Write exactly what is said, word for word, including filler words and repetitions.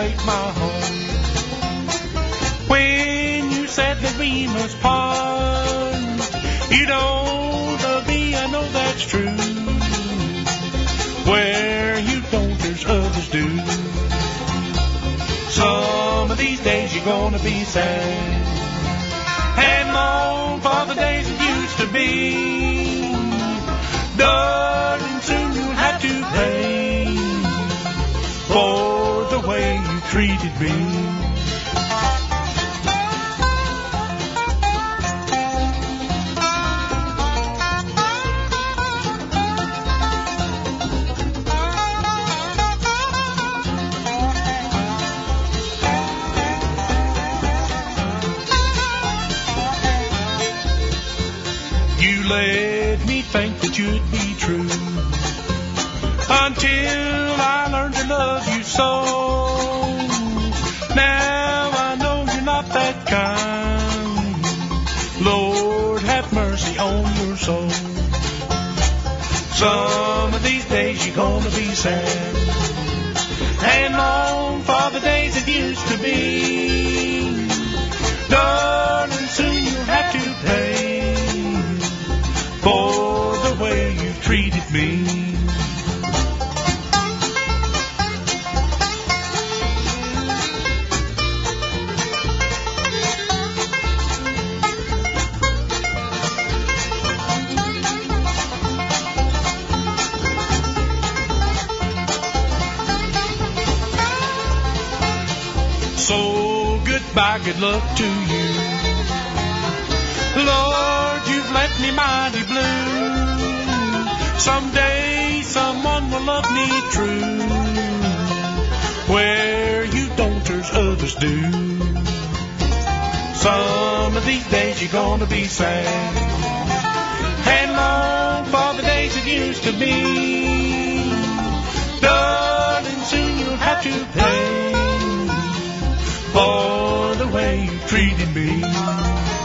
break my heart. When you said that we must part, you don't love me, I know that's true. Where you don't, there's others do. Some of these days you're gonna be sad and long for the days it used to be. Darling, soon you'll have to pay for the way you treated me. You let me think that you'd be true until I learned to love you so. Now I know you're not that kind. Lord, have mercy on your soul. Some of these days you're gonna be sad and long for the days it used to be. Darling, soon you'll have to pay for the way you've treated me. So goodbye, good luck to you. Lord, you've left me mighty blue. Someday someone will love me true. Where you don't, there's others do. Some of these days you're gonna be sad and long for the days it used to be. Darling, soon you'll have to pay for the way you treated me.